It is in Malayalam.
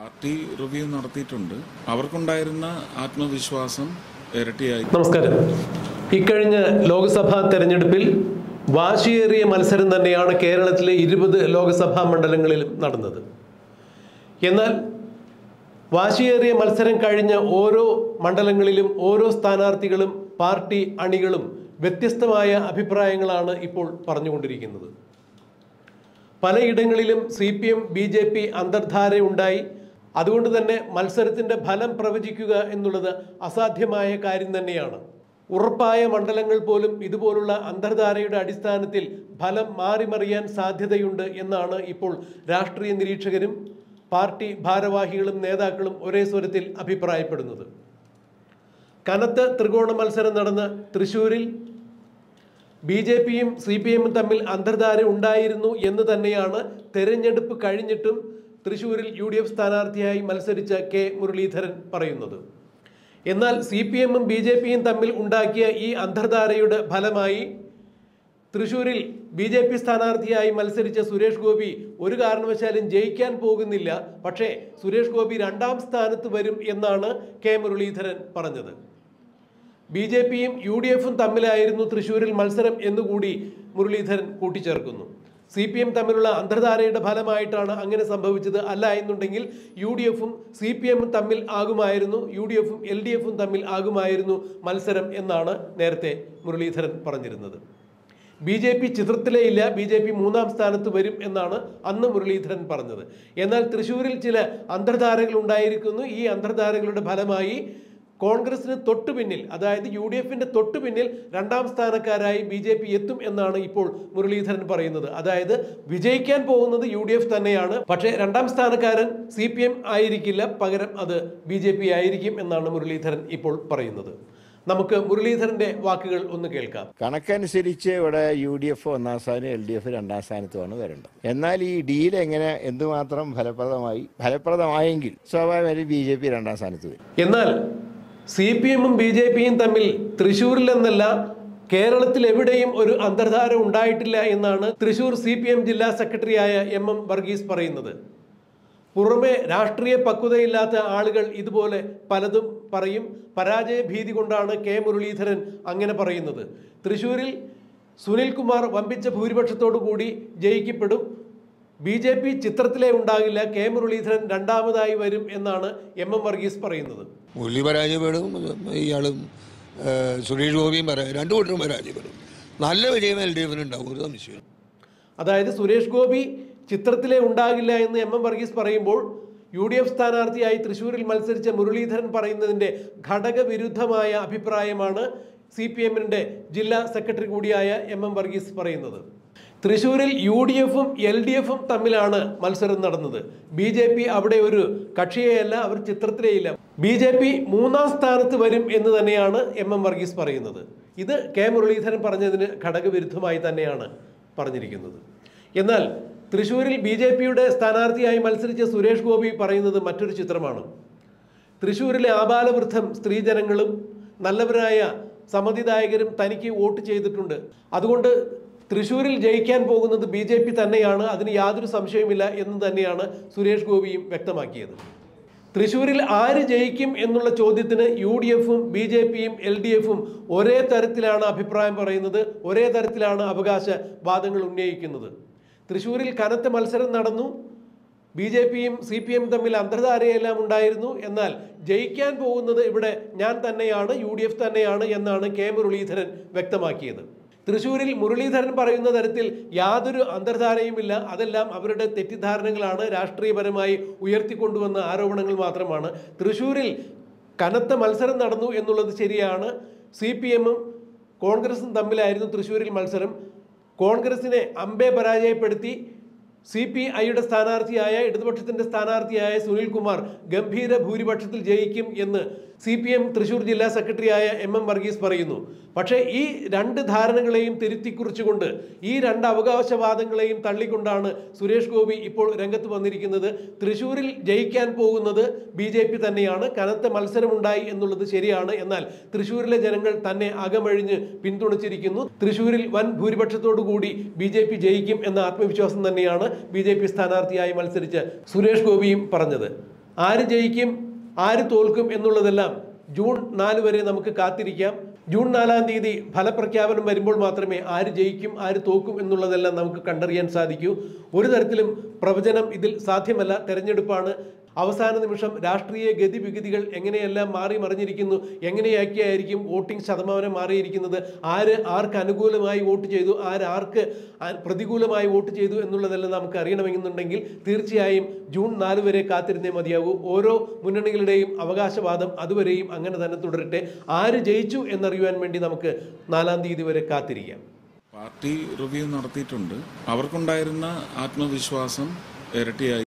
പാർട്ടി റിവ്യൂ നടത്തിയിട്ടുണ്ട്. അവർക്കുണ്ടായിരുന്ന ആത്മവിശ്വാസം ഇരട്ടിയായി. നമസ്കാരം. ഇക്കഴിഞ്ഞ ലോക്സഭാ തെരഞ്ഞെടുപ്പിൽ വാശിയേറിയ മത്സരം തന്നെയാണ് കേരളത്തിലെ 20 ലോക്സഭാ മണ്ഡലങ്ങളിലും നടന്നത്. എന്നാൽ വാശിയേറിയ മത്സരം കഴിഞ്ഞ ഓരോ മണ്ഡലങ്ങളിലും ഓരോ സ്ഥാനാർത്ഥികളും പാർട്ടി അണികളും വ്യത്യസ്തമായ അഭിപ്രായങ്ങളാണ് ഇപ്പോൾ പറഞ്ഞുകൊണ്ടിരിക്കുന്നത്. പലയിടങ്ങളിലും CPM BJP അന്തർധാരയുണ്ടായി. അതുകൊണ്ട് തന്നെ മത്സരത്തിൻ്റെ ഫലം പ്രവചിക്കുക എന്നുള്ളത് അസാധ്യമായ കാര്യം തന്നെയാണ്. ഉറപ്പായ മണ്ഡലങ്ങൾ പോലും ഇതുപോലുള്ള അന്തർധാരയുടെ അടിസ്ഥാനത്തിൽ ഫലം മാറിമറിയാൻ സാധ്യതയുണ്ട് എന്നാണ് ഇപ്പോൾ രാഷ്ട്രീയ നിരീക്ഷകരും പാർട്ടി ഭാരവാഹികളും നേതാക്കളും ഒരേ സ്വരത്തിൽ അഭിപ്രായപ്പെടുന്നത്. കനത്ത ത്രികോണ മത്സരം നടന്ന തൃശ്ശൂരിൽ BJPയും CPMും തമ്മിൽ അന്തർധാര ഉണ്ടായിരുന്നു എന്ന് തന്നെയാണ് തെരഞ്ഞെടുപ്പ് കഴിഞ്ഞിട്ടും തൃശ്ശൂരിൽ UDF സ്ഥാനാർത്ഥിയായി മത്സരിച്ച K. മുരളീധരൻ പറയുന്നത്. എന്നാൽ CPMും BJPയും തമ്മിൽ ഉണ്ടാക്കിയ ഈ അന്തർധാരയുടെ ഫലമായി തൃശ്ശൂരിൽ BJP സ്ഥാനാർത്ഥിയായി മത്സരിച്ച സുരേഷ് ഗോപി ഒരു കാരണവശാലും ജയിക്കാൻ പോകുന്നില്ല, പക്ഷേ സുരേഷ് ഗോപി 2ാം സ്ഥാനത്ത് വരും എന്നാണ് K. മുരളീധരൻ പറഞ്ഞത്. BJPയും UDFും തമ്മിലായിരുന്നു തൃശ്ശൂരിൽ മത്സരം എന്നുകൂടി മുരളീധരൻ കൂട്ടിച്ചേർക്കുന്നു. CPM തമ്മിലുള്ള അന്തർധാരയുടെ ഫലമായിട്ടാണ് അങ്ങനെ സംഭവിച്ചത്. അല്ല എന്നുണ്ടെങ്കിൽ UDFും CPMും തമ്മിൽ ആകുമായിരുന്നു, UDFും LDFും തമ്മിൽ ആകുമായിരുന്നു മത്സരം എന്നാണ് നേരത്തെ മുരളീധരൻ പറഞ്ഞിരുന്നത്. BJP ചിത്രത്തിലേ ഇല്ല, BJP 3ാം സ്ഥാനത്ത് വരും എന്നാണ് അന്ന് മുരളീധരൻ പറഞ്ഞത്. എന്നാൽ തൃശ്ശൂരിൽ ചില അന്തർധാരകൾ ഉണ്ടായിരിക്കുന്നു. ഈ അന്തർധാരകളുടെ ഫലമായി കോൺഗ്രസിന് തൊട്ടു പിന്നിൽ, അതായത് UDFിന്റെ തൊട്ടു പിന്നിൽ 2ാം സ്ഥാനക്കാരായി BJP എത്തും എന്നാണ് ഇപ്പോൾ മുരളീധരൻ പറയുന്നത്. അതായത് വിജയിക്കാൻ പോകുന്നത് UDF തന്നെയാണ്, പക്ഷേ 2ാം സ്ഥാനക്കാരൻ CPM ആയിരിക്കില്ല, പകരം അത് BJP ആയിരിക്കും എന്നാണ് മുരളീധരൻ ഇപ്പോൾ പറയുന്നത്. നമുക്ക് മുരളീധരന്റെ വാക്കുകൾ ഒന്ന് കേൾക്കാം. കണക്കനുസരിച്ച് ഇവിടെ UDF 1ാം സ്ഥാനം, LDF 2ാം സ്ഥാനത്തുമാണ് വരേണ്ടത്. എന്നാൽ ഈ ഡീൽ എങ്ങനെ എന്തുമാത്രം ഫലപ്രദമായെങ്കിൽ സ്വാഭാവികമായും BJP 2ാം സ്ഥാനത്ത് വരും. എന്നാൽ CPMും BJPയും തമ്മിൽ തൃശ്ശൂരിൽ എന്നല്ല കേരളത്തിൽ എവിടെയും ഒരു അന്തർധാര ഉണ്ടായിട്ടില്ല എന്നാണ് തൃശ്ശൂർ CPM ജില്ലാ സെക്രട്ടറിയായ MM വർഗീസ് പറയുന്നത്. പുറമെ രാഷ്ട്രീയ പക്വതയില്ലാത്ത ആളുകൾ ഇതുപോലെ പലതും പറയും. പരാജയ ഭീതി കൊണ്ടാണ് K. മുരളീധരൻ അങ്ങനെ പറയുന്നത്. തൃശ്ശൂരിൽ സുനിൽകുമാർ വമ്പിച്ച ഭൂരിപക്ഷത്തോടു കൂടി ജയിക്കപ്പെടും, BJP ചിത്രത്തിലേ ഉണ്ടാകില്ല, K. മുരളീധരൻ 2ാമതായി വരും എന്നാണ് MM വർഗീസ് പറയുന്നത്. മുരളി പരാജയപ്പെടും, ഇയാളും സുരേഷ് ഗോപിയും രണ്ടു കൂട്ടരും പരാജയപ്പെടും. നല്ല വിജയം LDFിന് ഉണ്ടാവും, ഒരു സംശയം. അതായത് സുരേഷ് ഗോപി ചിത്രത്തിലേ ഉണ്ടാകില്ല എന്ന് MM വർഗീസ് പറയുമ്പോൾ UDF സ്ഥാനാർത്ഥിയായി തൃശ്ശൂരിൽ മത്സരിച്ച മുരളീധരൻ പറയുന്നതിൻ്റെ ഘടകവിരുദ്ധമായ അഭിപ്രായമാണ് CPMന്റെ ജില്ലാ സെക്രട്ടറി കൂടിയായ MM വർഗീസ് പറയുന്നത്. തൃശ്ശൂരിൽ UDFും LDFും തമ്മിലാണ് മത്സരം നടന്നത്. BJP അവിടെ ഒരു കക്ഷിയെയല്ല, അവർ ചിത്രത്തിലേ ഇല്ല. BJP 3ാം സ്ഥാനത്ത് വരും എന്ന് തന്നെയാണ് MM വർഗീസ് പറയുന്നത്. ഇത് K. മുരളീധരൻ പറഞ്ഞതിന് ഘടകവിരുദ്ധമായി തന്നെയാണ് പറഞ്ഞിരിക്കുന്നത്. എന്നാൽ തൃശ്ശൂരിൽ BJPയുടെ സ്ഥാനാർത്ഥിയായി മത്സരിച്ച സുരേഷ് ഗോപി പറയുന്നത് മറ്റൊരു ചിത്രമാണ്. തൃശ്ശൂരിലെ ആബാലവൃദ്ധം സ്ത്രീജനങ്ങളും നല്ലവരായ സമ്മതിദായകരും തനിക്ക് വോട്ട് ചെയ്തിട്ടുണ്ട്, അതുകൊണ്ട് തൃശ്ശൂരിൽ ജയിക്കാൻ പോകുന്നത് BJP തന്നെയാണ്, അതിന് യാതൊരു സംശയവുമില്ല എന്ന് തന്നെയാണ് സുരേഷ് ഗോപിയും വ്യക്തമാക്കിയത്. തൃശ്ശൂരിൽ ആര് ജയിക്കും എന്നുള്ള ചോദ്യത്തിന് UDFും BJPയും LDFും ഒരേ തരത്തിലാണ് അഭിപ്രായം പറയുന്നത്, ഒരേ തരത്തിലാണ് അവകാശവാദങ്ങൾ ഉന്നയിക്കുന്നത്. തൃശ്ശൂരിൽ കനത്ത മത്സരം നടന്നു, BJPയും CPMും തമ്മിൽ അന്തർധാരയെല്ലാം ഉണ്ടായിരുന്നു. എന്നാൽ ജയിക്കാൻ പോകുന്നത് ഇവിടെ ഞാൻ തന്നെയാണ്, UDF തന്നെയാണ് എന്നാണ് K. മുരളീധരൻ വ്യക്തമാക്കിയത്. തൃശ്ശൂരിൽ മുരളീധരൻ പറയുന്ന തരത്തിൽ യാതൊരു അന്തർധാരയുമില്ല, അതെല്ലാം അവരുടെ തെറ്റിദ്ധാരണകളാണ്, രാഷ്ട്രീയപരമായി ഉയർത്തിക്കൊണ്ടുവന്ന ആരോപണങ്ങൾ മാത്രമാണ്. തൃശ്ശൂരിൽ കനത്ത മത്സരം നടന്നു എന്നുള്ളത് ശരിയാണ്. CPMും കോൺഗ്രസും തമ്മിലായിരുന്നു തൃശ്ശൂരിൽ മത്സരം. കോൺഗ്രസിനെ അമ്പെ പരാജയപ്പെടുത്തി CPIയുടെ സ്ഥാനാർത്ഥിയായ, ഇടതുപക്ഷത്തിൻ്റെ സ്ഥാനാർത്ഥിയായ സുനിൽകുമാർ ഗംഭീര ഭൂരിപക്ഷത്തിൽ ജയിക്കും എന്ന് CPM തൃശ്ശൂർ ജില്ലാ സെക്രട്ടറിയായ MM വർഗീസ് പറയുന്നു. പക്ഷേ ഈ 2 ധാരണകളെയും തിരുത്തിക്കുറിച്ചുകൊണ്ട്, ഈ 2 അവകാശവാദങ്ങളെയും തള്ളിക്കൊണ്ടാണ് സുരേഷ് ഗോപി ഇപ്പോൾ രംഗത്ത് വന്നിരിക്കുന്നത്. തൃശ്ശൂരിൽ ജയിക്കാൻ പോകുന്നത് BJP തന്നെയാണ്, കനത്ത മത്സരമുണ്ടായി എന്നുള്ളത് ശരിയാണ്, എന്നാൽ തൃശ്ശൂരിലെ ജനങ്ങൾ തന്നെ അകമഴിഞ്ഞ് പിന്തുണച്ചിരിക്കുന്നു. തൃശ്ശൂരിൽ വൻ ഭൂരിപക്ഷത്തോടു കൂടി BJP ജയിക്കും എന്ന ആത്മവിശ്വാസം തന്നെയാണ് BJP സ്ഥാനാർത്ഥിയായി മത്സരിച്ച സുരേഷ് ഗോപിയും പറഞ്ഞത്. ആര് ജയിക്കും ആര് തോൽക്കും എന്നുള്ളതെല്ലാം ജൂൺ 4 വരെ നമുക്ക് കാത്തിരിക്കാം. ജൂൺ 4-ാം തീയതി ഫലപ്രഖ്യാപനം വരുമ്പോൾ മാത്രമേ ആര് ജയിക്കും ആര് തോക്കും എന്നുള്ളതെല്ലാം നമുക്ക് കണ്ടറിയാൻ സാധിക്കൂ. ഒരു തരത്തിലും പ്രവചനം ഇതിൽ സാധ്യമല്ല. തെരഞ്ഞെടുപ്പാണ്. അവസാന നിമിഷം രാഷ്ട്രീയ ഗതിവിഗതികൾ എങ്ങനെയെല്ലാം മാറി മറിഞ്ഞിരിക്കുന്നു, എങ്ങനെയൊക്കെയായിരിക്കും വോട്ടിംഗ് ശതമാനം മാറിയിരിക്കുന്നത്, ആര് ആർക്ക് അനുകൂലമായി വോട്ട് ചെയ്തു, ആർക്ക് പ്രതികൂലമായി വോട്ട് ചെയ്തു എന്നുള്ളതെല്ലാം നമുക്ക് അറിയണമെന്നുണ്ടെങ്കിൽ തീർച്ചയായും ജൂൺ 4 വരെ കാത്തിരുന്നേ മതിയാകൂ. ഓരോ മുന്നണികളുടെയും അവകാശവാദം അതുവരെയും അങ്ങനെ തന്നെ തുടരട്ടെ. ആര് ജയിച്ചു എന്നറിയുവാൻ വേണ്ടി നമുക്ക് 4-ാം തീയതി വരെ കാത്തിരിക്കാം. പാർട്ടി റിവ്യൂ നടത്തിയിട്ടുണ്ട്. അവർക്കുണ്ടായിരുന്ന ആത്മവിശ്വാസം ഇരട്ടിയായി.